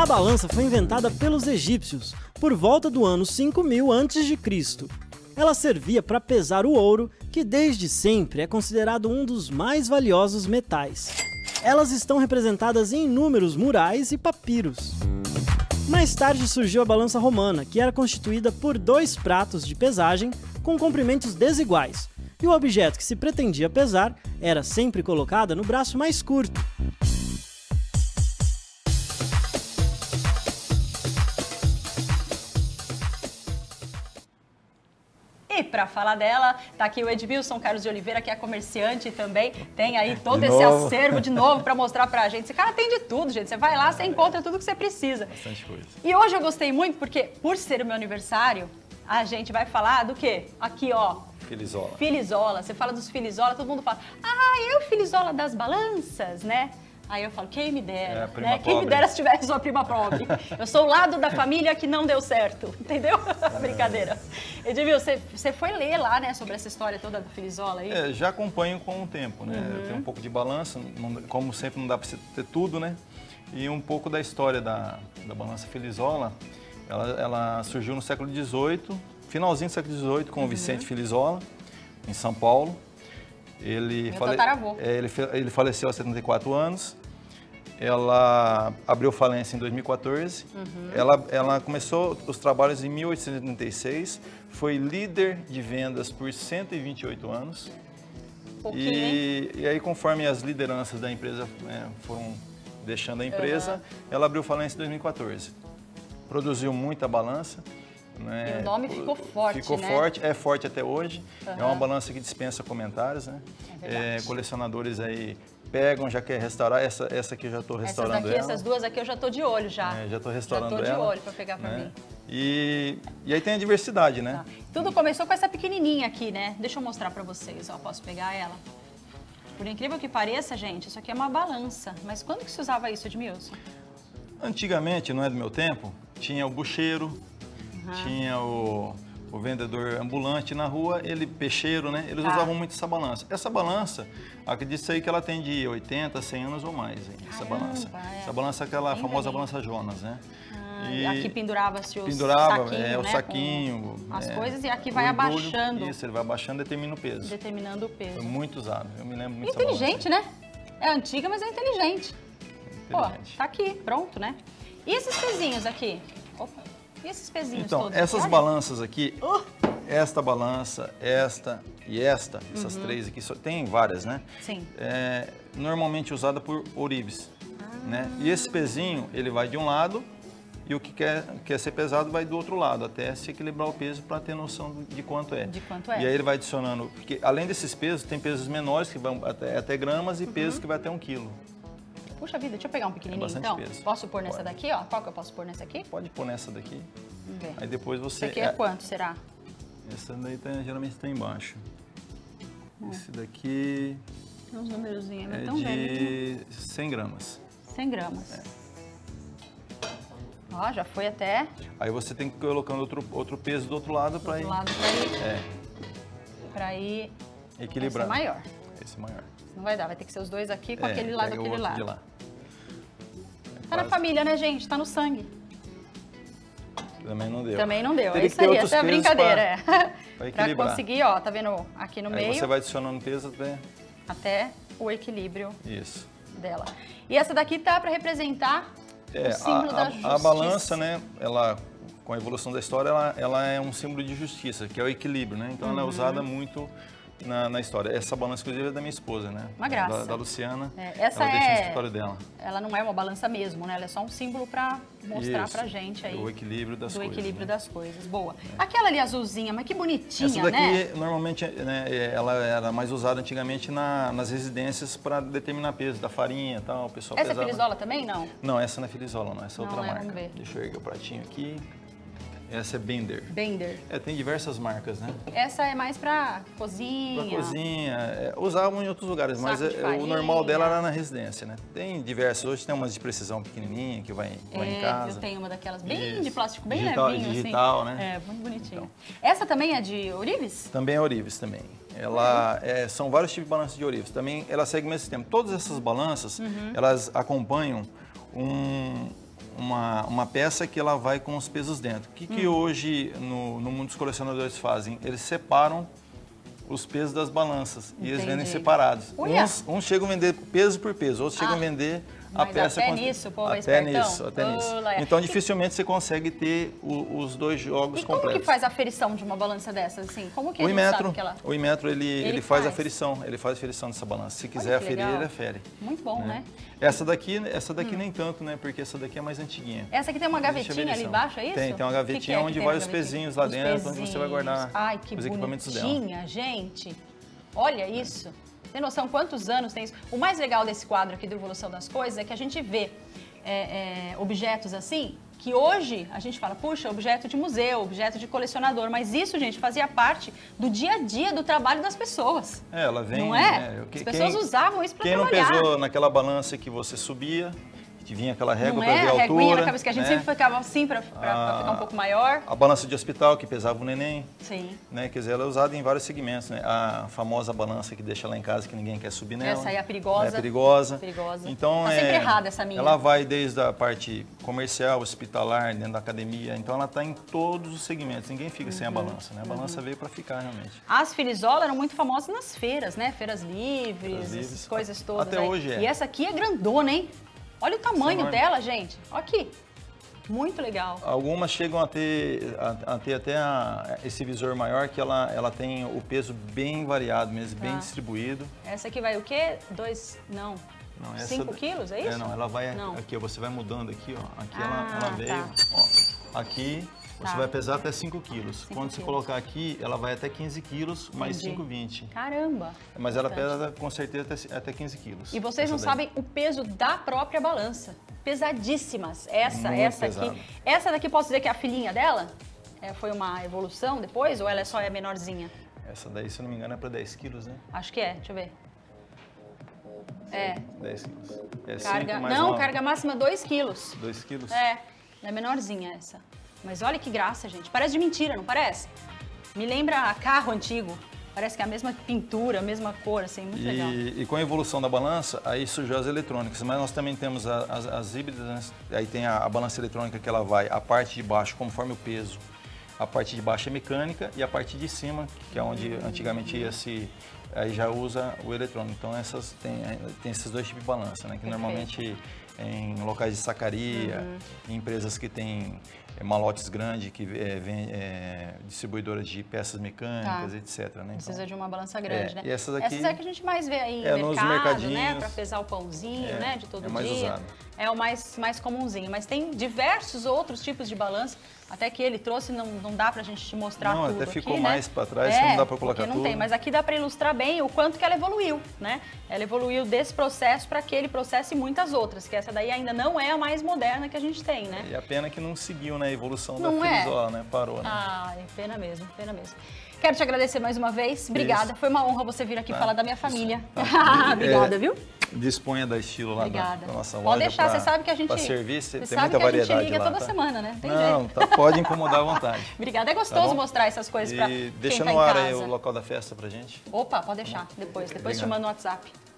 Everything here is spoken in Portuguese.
A balança foi inventada pelos egípcios por volta do ano 5000 a.C. Ela servia para pesar o ouro, que desde sempre é considerado um dos mais valiosos metais. Elas estão representadas em inúmeros murais e papiros. Mais tarde surgiu a balança romana, que era constituída por 2 pratos de pesagem com comprimentos desiguais, e o objeto que se pretendia pesar era sempre colocada no braço mais curto. E para falar dela, tá aqui o Edmilson Carlos de Oliveira, que é comerciante também, tem aí todo esse acervo de novo para mostrar pra gente. Esse cara tem de tudo, gente. Você vai lá, você encontra tudo que você precisa. Bastante coisa. E hoje eu gostei muito porque, por ser o meu aniversário, a gente vai falar do quê? Aqui, ó. Filizola. Filizola. Você fala dos Filizola, todo mundo fala, ah, eu Filizola das balanças, né? Aí eu falo, quem me dera, né? Quem me dera se tivesse sua prima pobre. Eu sou o lado da família que não deu certo, entendeu? Brincadeira. Edmilson, você foi ler lá, né, sobre essa história toda do Filizola aí? Já acompanho com o tempo, né? Eu tenho um pouco de balança, como sempre não dá para você ter tudo, né? E um pouco da história da balança Filizola, ela surgiu no século XVIII, finalzinho do século XVIII, com o Vicente Filizola, em São Paulo. Ele faleceu aos 74 anos. Ela abriu falência em 2014. Ela começou os trabalhos em 1886. Foi líder de vendas por 128 anos. E aí, conforme as lideranças da empresa foram deixando a empresa, ela abriu falência em 2014. Produziu muita balança. Né? E o nome ficou forte, Ficou né? forte, é forte até hoje. É uma balança que dispensa comentários, né? É colecionadores aí pegam, já quer restaurar. Essa aqui eu já estou restaurando ela. Essas duas aqui eu já estou de olho já. Já estou restaurando ela. Já estou de olho para pegar para mim. E aí tem a diversidade, né? Tá. Tudo começou com essa pequenininha aqui, né? Deixa eu mostrar para vocês, ó. Posso pegar ela? Por incrível que pareça, gente, isso aqui é uma balança. Mas quando que se usava isso, Edmilson? Antigamente, não é do meu tempo, tinha o bucheiro, tinha o vendedor ambulante na rua, peixeiro, né? Eles usavam muito essa balança. Essa balança, acredito aí que ela tem de 80, 100 anos ou mais, hein, essa balança. Essa balança é aquela famosa balança Jonas, né? E aqui pendurava-se o saquinho, as coisas, e aqui vai abaixando. Isso, ele vai abaixando e determina o peso. Determinando o peso. Foi muito usado, eu me lembro muito inteligente, né? É antiga, mas é inteligente. Pô, tá aqui, pronto, né? E esses pezinhos aqui? Opa. E esses pezinhos então, todos? Essas balanças aqui, esta balança, esta e esta, essas três aqui, tem várias, né? Sim. Normalmente usada por ourives, né? E esse pezinho, ele vai de um lado e o que quer ser pesado vai do outro lado, até se equilibrar o peso para ter noção de quanto é. De quanto é. E aí ele vai adicionando, porque além desses pesos, tem pesos menores que vão até gramas e pesos que vai até 1 quilo. Puxa vida, deixa eu pegar um pequenininho então. Peso. Posso pôr nessa daqui, ó? Qual que eu posso pôr nessa aqui? Pode pôr nessa daqui. Vamos ver. Aí depois você... Esse aqui é quanto, será? Essa daí geralmente está embaixo. Esse daqui... Uns númerozinhos, é tão de 100 gramas. 100 gramas. Ó, já foi até... Aí você tem que ir colocando outro peso do outro lado para ir... Para ir... equilibrar. Esse é maior. Esse é maior. Não vai dar, vai ter que ser os dois aqui com aquele lado, aquele lado. De lá. Tá na família, né, gente? Tá no sangue. Também não deu. Também não deu. Teria É isso aí, essa é a brincadeira. Pra conseguir, ó, tá vendo aqui no meio. Aí você vai adicionando peso até o equilíbrio dela. E essa daqui tá para representar o símbolo da justiça. A balança, né, ela, com a evolução da história, ela é um símbolo de justiça, que é o equilíbrio, né? Então ela é usada muito na história. Essa balança, inclusive, é da minha esposa, né? Uma graça. Da Luciana. Essa ela deixa no escritório dela. Ela não é uma balança mesmo, né? Ela é só um símbolo para mostrar pra gente aí. O equilíbrio das coisas. Do equilíbrio das coisas. Boa. Aquela ali azulzinha, mas que bonitinha, né? Essa daqui, né? normalmente, né, ela era mais usada antigamente nas residências para determinar peso da farinha e tal. O pessoal essa pesava. é Filizola também, não? Não, essa não é Filizola, não. Essa é outra marca. Vamos ver. Deixa eu erguer o pratinho aqui. Essa é Bender. Bender. Tem diversas marcas, né? Essa é mais pra cozinha. Pra cozinha. Usavam em outros lugares, mas o normal dela era na residência, né? Tem diversas. Hoje tem umas de precisão pequenininha que vai em casa. Eu tenho uma daquelas bem de plástico, bem levinho, digital, assim. né? Muito bonitinho. Então. Essa também é de ourives? Também é ourives, também. São vários tipos de balanças de ourives. Também ela segue o mesmo sistema. Todas essas balanças, elas acompanham uma peça que ela vai com os pesos dentro. O que hoje no mundo dos colecionadores fazem? Eles separam os pesos das balanças. Entendi. E eles vendem separados. Uns chegam a vender peso por peso, outros chegam a vender a peça... Até nisso, o povo é até espertão. nisso, até nisso. Então, dificilmente você consegue ter os dois jogos completos. E como que faz a aferição de uma balança dessas? Assim? Como que a gente sabe que ela... O Inmetro, ele faz a aferição. Ele faz a aferição dessa balança. Se quiser aferir, ele afere. Muito bom, né? Essa daqui nem tanto, né? Porque essa daqui é mais antiguinha. Essa aqui tem uma gavetinha ali embaixo, é isso? Tem uma gavetinha onde vai os pezinhos lá dentro, onde você vai guardar os equipamentos dela. Gente. Olha isso. Tem noção quantos anos tem isso? O mais legal desse quadro aqui do Evolução das Coisas é que a gente vê objetos assim, que hoje a gente fala, puxa, objeto de museu, objeto de colecionador, mas isso, gente, fazia parte do dia a dia, do trabalho das pessoas. Ela vem... Não é? As pessoas usavam isso para trabalhar. Quem não pesou naquela balança que você subia... que vinha aquela régua para ver a altura. Reguinha na cabeça, que a gente sempre ficava assim para ficar um pouco maior. A balança de hospital, que pesava o neném. Sim. Né? Quer dizer, ela é usada em vários segmentos. Né? A famosa balança que deixa lá em casa, que ninguém quer subir nela. Essa aí é perigosa. É perigosa. Então, tá sempre errada essa minha. Ela vai desde a parte comercial, hospitalar, dentro da academia. Então, ela está em todos os segmentos. Ninguém fica sem a balança. Né? A balança veio para ficar, realmente. As Filizola eram muito famosas nas feiras, né? Feiras livres, essas coisas todas. Até hoje é. E essa aqui é grandona, hein? Olha o tamanho dela, gente. Olha aqui. Muito legal. Algumas chegam a ter até esse visor maior, que ela tem o peso bem variado mesmo, bem distribuído. Essa aqui vai o quê? 5 quilos, é isso? Não, ela vai aqui, você vai mudando aqui, ó. Aqui ela veio, ó. Aqui você vai pesar até 5 quilos. Quando você colocar aqui, ela vai até 15 quilos, mais 5, 20. Caramba! Mas ela pesa com certeza até 15 quilos. E vocês não sabem o peso da própria balança. Pesadíssimas. Essa aqui. Essa daqui, posso dizer que é a filhinha dela? Foi uma evolução depois ou ela só é menorzinha? Essa daí, se eu não me engano, é para 10 quilos, né? Acho que é, deixa eu ver. 10 quilos. Carga máxima 2 quilos. 2 quilos? É menorzinha essa. Mas olha que graça, gente. Parece de mentira, não parece? Me lembra carro antigo. Parece que é a mesma pintura, a mesma cor, assim, muito legal. E com a evolução da balança, aí surgiu as eletrônicas. Mas nós também temos as híbridas, né? Aí tem a balança eletrônica que ela vai, a parte de baixo, conforme o peso, a parte de baixo é mecânica e a parte de cima, que é onde antigamente aí já usa o eletrônico. Então tem esses dois tipos de balança, né? Que normalmente em locais de sacaria, em empresas que têm malotes grandes, que distribuidoras de peças mecânicas, etc. Né? Precisa de uma balança grande, né? E essas é que a gente mais vê aí em nos mercado, né? Para pesar o pãozinho, né? De todo dia. Mais usado. É o mais comumzinho. Mas tem diversos outros tipos de balança. Até que ele trouxe, não dá pra gente te mostrar tudo aqui, até ficou mais para trás, não dá para colocar tudo. Não tem, mas aqui dá para ilustrar bem o quanto que ela evoluiu, né? Ela evoluiu desse processo para aquele processo e muitas outras, que essa daí ainda não é a mais moderna que a gente tem, né? E a pena que não seguiu, né, a evolução da Filizola, né? Parou, né? Pena mesmo, pena mesmo. Quero te agradecer mais uma vez. Obrigada. Foi uma honra você vir aqui falar da minha família. Obrigada, viu? Disponha da Estilo lá da nossa loja. Pode deixar, você sabe que a gente... Para serviço, tem muita variedade lá. A gente liga toda semana, né? Tem jeito. Pode incomodar à vontade. Obrigada, é gostoso mostrar essas coisas para quem tá em casa. Deixa no ar aí o local da festa pra gente. Opa, pode deixar, depois te mando no WhatsApp.